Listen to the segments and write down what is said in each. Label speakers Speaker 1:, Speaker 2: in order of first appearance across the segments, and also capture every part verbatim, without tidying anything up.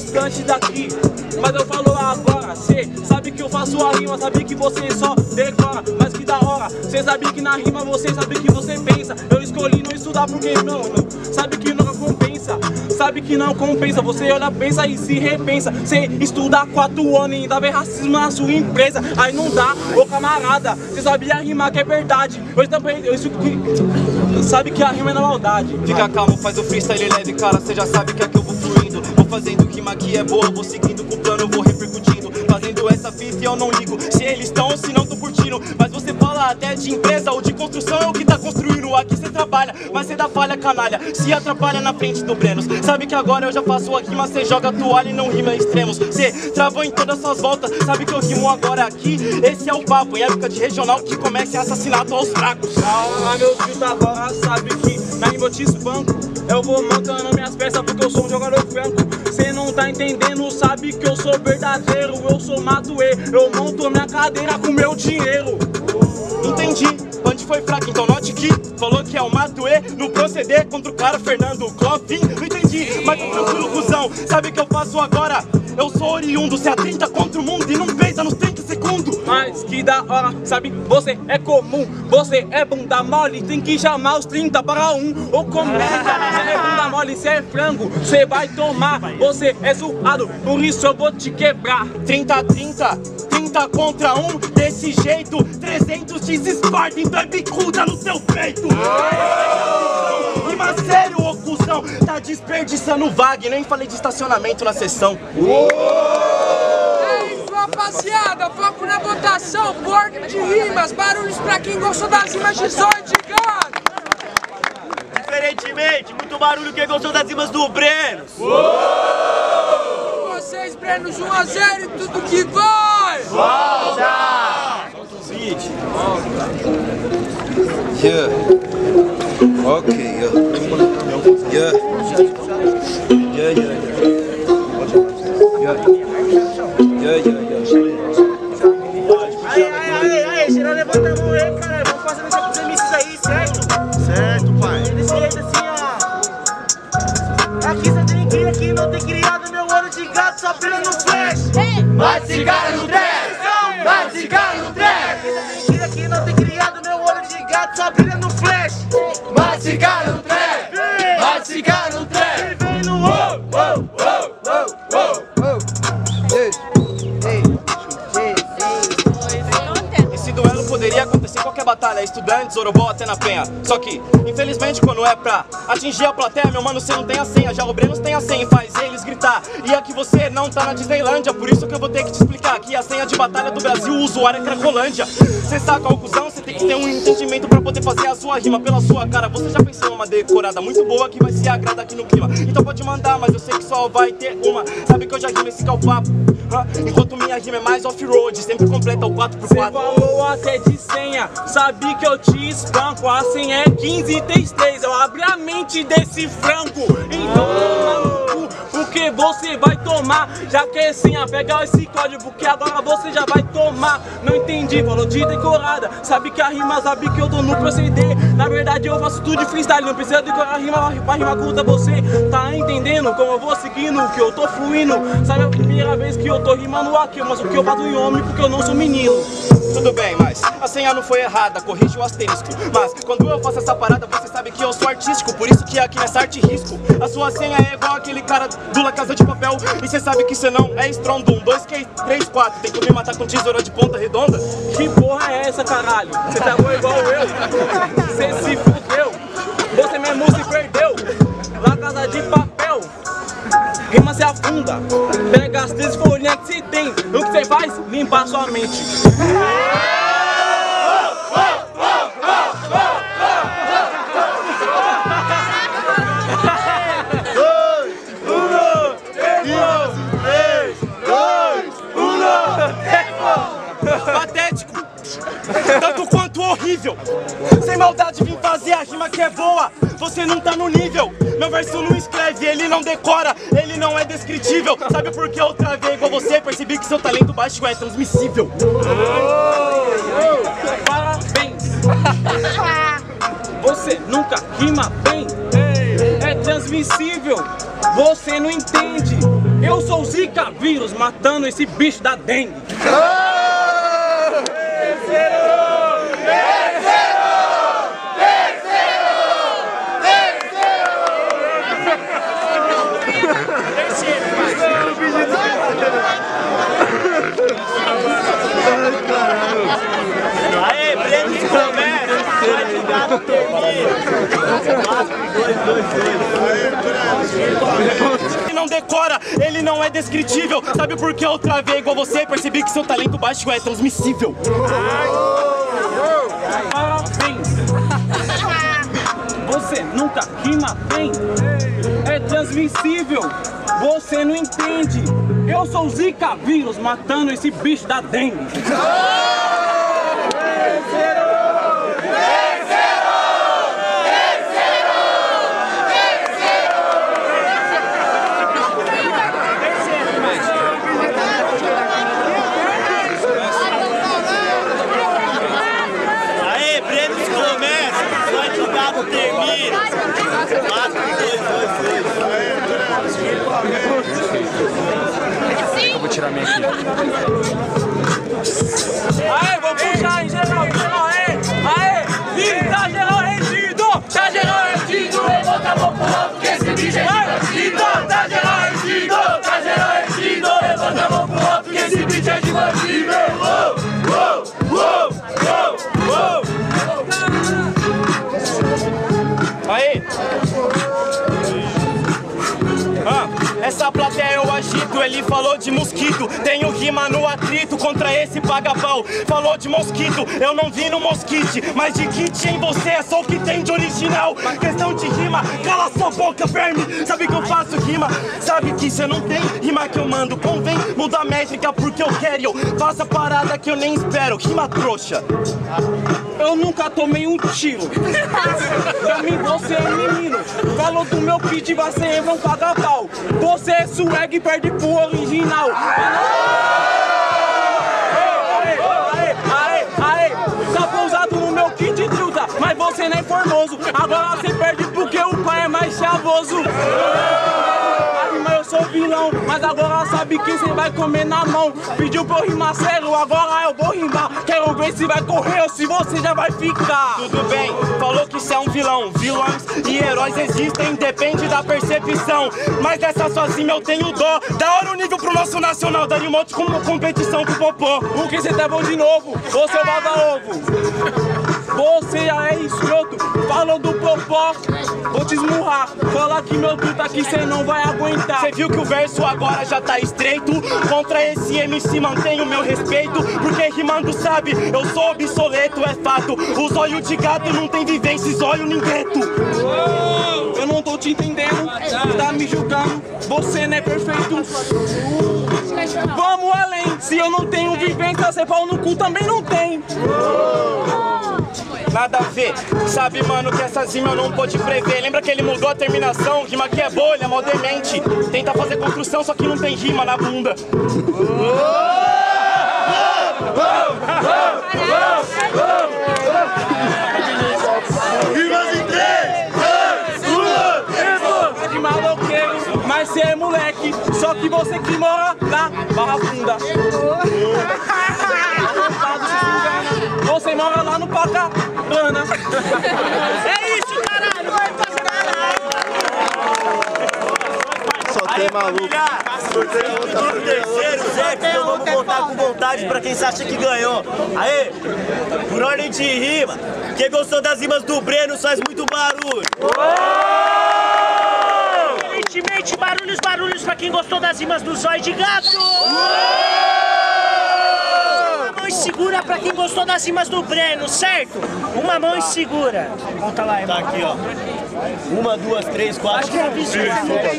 Speaker 1: distante daqui. Mas eu falo agora, cê sabe que eu faço a rima, sabe que você só decora. Mas que da hora, cê sabe que na rima você sabe que você pensa. Eu escolhi não estudar porque não, não. Sabe que nunca compensa, sabe que não compensa. Você olha, pensa e se repensa. Cê estuda quatro anos e ainda vê racismo na sua empresa. Aí não dá, ô camarada, cê sabia rimar que é verdade. Hoje também, eu isso, sabe que a rima é na maldade.
Speaker 2: Fica calmo, faz o freestyle leve, cara, cê já sabe que aqui eu vou fluindo. Vou fazendo rima que é boa, vou seguindo com o plano, vou repercutindo. Fazendo essa fita e eu não ligo se eles estão ou se não tô curtindo. Mas você fala até de empresa ou de construção, é o que tá construindo. Aqui cê trabalha, mas cê dá falha, canalha. Se atrapalha na frente do Brenos. Sabe que agora eu já faço a rima, cê joga toalha e não rima extremos. Cê travou em todas suas voltas, sabe que eu rimo agora aqui. Esse é o papo, em época de regional que começa em assassinato aos fracos.
Speaker 1: Ah, meu filho agora sabe que na rima eu te espanco. Eu vou montando minhas peças porque eu sou um jogador franco. Cê não tá entendendo, sabe que eu sou verdadeiro. Eu sou Matuê, eu monto minha cadeira com meu dinheiro.
Speaker 2: Entendi, onde foi fraco, então note que falou que é o Matuê no proceder contra o cara Fernando Clofin. Não entendi, mas tô tranquilo, cuzão. Sabe o que eu faço agora? Eu sou oriundo, cê atenta contra o mundo e não peita nos trinta segundos.
Speaker 1: Mas que da hora, sabe, você é comum. Você é bunda mole, tem que chamar os trinta para um. Ô comédia, cê é bunda mole, cê é frango, cê vai tomar. Você é zoado, por isso eu vou te quebrar.
Speaker 2: Trinta a trinta, trinta contra um, desse jeito trezentos desesparta, então é bicuda no seu peito. Rima sério, ô cuzão, tá desperdiçando vaga. Nem falei de estacionamento na sessão.
Speaker 3: É isso, rapaziada, foco na votação, por ordem de rimas, barulhos pra quem gostou das rimas de Zóio de Gato.
Speaker 2: Diferentemente, muito barulho quem gostou das rimas do Brenos.
Speaker 3: Vocês, Brenos, um a zero e tudo que vai!
Speaker 2: Volta! Solta os hits.
Speaker 4: Yeah. Okay, yeah. Yeah. Yeah, yeah, yeah. Yeah. Yeah, yeah, yeah.
Speaker 1: Aí, aí, aí, aí, Xerá, levanta a mão aí, cara. Vamos fazer um jogo dos M Cs aí, certo?
Speaker 4: Certo, pai.
Speaker 1: Desse jeito assim, ó. Aqui você tem que ir, aqui não tem criado meu olho de gato, só brilha no flash.
Speaker 2: Bate esse cara no trap! Bate esse cara no trap!
Speaker 1: Aqui, aqui não tem criado meu olho de gato, só brilha no flash.
Speaker 2: Bate esse cara no trap! Bate esse cara no trap!
Speaker 1: Vem no wow, wow, wow, wow, wow.
Speaker 2: Esse duelo poderia acontecer em qualquer batalha, estudantes, Orobó até na penha. Só que, infelizmente, quando é pra atingir a plateia, meu mano, você não tem a senha. Já o Brenos tem a senha e faz eles gritar. E aqui você não tá na Disneylândia, por isso que eu vou ter que te explicar que a senha de batalha do Brasil, o usuário é Cracolândia. Cê saca a cuzão, você tem que ter um entendimento pra poder fazer a sua rima pela sua cara. Você já pensou numa decorada muito boa que vai se agradar aqui no clima. Então pode mandar, mas eu sei que só vai ter uma. Sabe que eu já rimo esse calpapo, huh? Enquanto minha rima é mais off-road, sempre completa o quatro por
Speaker 1: Cê
Speaker 2: quatro.
Speaker 1: falou até de senha, sabe que eu te espanco. A senha é quinze três três, eu abri a mente desse frango. Então toma no cu, porque você vai tomar. Já que é senha, pega esse código, porque agora você já vai tomar. Não entendi, falou de decorada. Sabe que a rima, sabe que eu tô no proceder. Na verdade eu faço tudo de freestyle, não precisa decorar a rima pra rimar contra você. Tá entendendo como eu vou seguindo, que eu tô fluindo. Sabe a primeira vez que eu tô rimando aqui, mas o que eu faço em homem porque eu não sou menino.
Speaker 2: Tudo bem, mas a senha não foi errada, corrige o asterisco. Mas quando eu faço essa parada, você sabe que eu sou artístico. Por isso que aqui nessa arte risco. A sua senha é igual aquele cara do La Casa de Papel. E cê sabe que cê não é estrondo. Um, dois, três, quatro. Tem que me matar com tesoura de ponta redonda?
Speaker 1: Que porra é essa, caralho? Cê tá bom igual eu? Cê se fudeu? Você mesmo se perdeu? La Casa de Papel, rima se afunda. Pega as três folhinhas que cê tem. O que cê faz? Limpar sua mente.
Speaker 2: Patético, tanto quanto horrível. Sem maldade vim fazer a rima que é boa. Você não tá no nível. Meu verso não escreve, ele não decora, ele não é descritível. Sabe por que eu travei igual você? Percebi que seu talento baixo é transmissível.
Speaker 1: Parabéns. Você nunca rima bem. É transmissível. Você não entende. Eu sou o Zika vírus, matando esse bicho da dengue.
Speaker 2: Aê, Breno de Comércio, vai de gato termina. Ele não decora, ele não é descritível. Sabe por que eu travei igual você? Percebi que seu talento baixo é transmissível.
Speaker 1: Parabéns! Você nunca rima bem. É transmissível. Você não entende. Eu sou o Zika vírus, matando esse bicho da dengue.
Speaker 2: Aê, Breno de Comércio, vai de gato termina. quatro, dois, dois, dois.
Speaker 5: Eu vou tirar minha aqui.
Speaker 1: Aê, vou puxar em geral, geral, aê, aê, e tá geral rendido, tá geral rendido, levanta a mão pro alto que esse bicho é bandido, tá geral rendido, tá geral rendido, levanta a mão pro alto que esse bicho é de bandido. Uou, uou, uou, uou, uou.
Speaker 2: Aê! Ah, essa plateia eu agito, ele falou de mosquito. Tenho rima no atrito contra esse paga-pau. Falou de mosquito, eu não vi no mosquite, mas de kit em você é só o que tem de original. Questão de rima, cala sua boca, verme. Sabe que eu faço rima, sabe que cê não tem rima que eu mando. Convém mudar a métrica porque eu quero e eu faço a parada que eu nem espero. Rima trouxa.
Speaker 1: Eu nunca tomei um tiro. Pra mim você é menino. Falou do meu kit, você é um paga-pau. Você é swag e perde pro original. Aê, aê, aê, aê. Tá pousado no meu kit de truta, mas você nem é formoso. Agora você perde porque o pai é mais chavoso. Mas eu sou vilão, mas agora sabe quem você vai comer na mão. Pediu pra eu rimar sério, agora eu vou rimar. Quero ver se vai correr ou se você já vai ficar.
Speaker 2: Tudo bem, falou que você é um vilão. Vilões e heróis existem, depende da percepção. Mas dessa sozinha eu tenho dó. Da hora o nível pro nosso nacional, daria um monte com uma competição com o Popó.
Speaker 1: Por que você tá bom de novo? Você baba ovo. Você é escroto, falou do Popó. Vou te esmurrar, fala que meu truta aqui cê não vai aguentar.
Speaker 2: Cê viu que o verso agora já tá estreito. Contra esse M C mantenho meu respeito, porque rimando sabe, eu sou obsoleto, é fato. Os olhos de gato não tem vivências, olho nem gueto.
Speaker 1: Eu não tô te entendendo, tá me julgando, você não é perfeito. Vamos além, se eu não tenho vivência, cê pau no cu também não tem.
Speaker 2: Nada a ver, sabe mano que essa rima eu não pude prever. Lembra que ele mudou a terminação, rima que é boa, ele é mó demente. Tenta fazer construção, só que não tem rima na bunda.
Speaker 4: Rimas em três, dois, um.
Speaker 1: De maloqueiro, mas cê é moleque, só que você que mora na Barra Funda. Você mora lá no Pacabana. É isso, caralho! Vai fazer nada!
Speaker 4: Só tem maluco.
Speaker 6: Terceiro, certo? Então vamos contar com vontade pra quem você acha que ganhou. Aê, por ordem de rima, quem gostou das rimas do Breno faz muito barulho.
Speaker 7: Evidentemente, barulhos, barulhos pra quem gostou das rimas do Zóio de Gato. Uma mão segura pra quem gostou das rimas do Breno, certo? Uma mão e segura. Conta lá, irmão.
Speaker 6: Tá aqui, ó. Uma, duas, três, quatro.
Speaker 7: Aqui é a vizinha.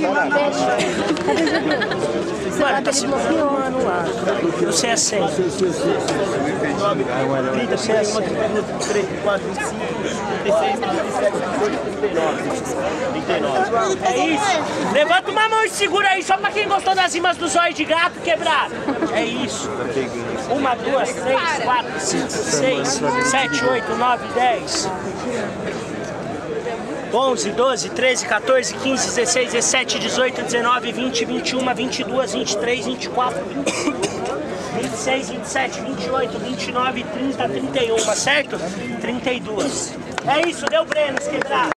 Speaker 7: Mano, tá segurando o mano lá. Você é cem. trinta, você é cem.
Speaker 6: vinte e três, vinte e quatro, vinte e cinco, vinte e seis, trinta e sete, trinta e nove, trinta e nove.
Speaker 7: É isso. Levanta uma mão e segura aí, só pra quem gostou das rimas do Zóio de Gato quebrado. É isso. Uma, duas, três, quatro, cinco, seis, sete, oito, nove, dez. onze, doze, treze, quatorze, quinze, dezesseis, dezessete, dezoito, dezenove, vinte, vinte e um, vinte e dois, vinte e três, vinte e quatro, vinte e cinco, vinte e seis, vinte e sete, vinte e oito, vinte e nove, trinta, trinta e um, certo? trinta e dois. É isso, deu Brenos, quebrado.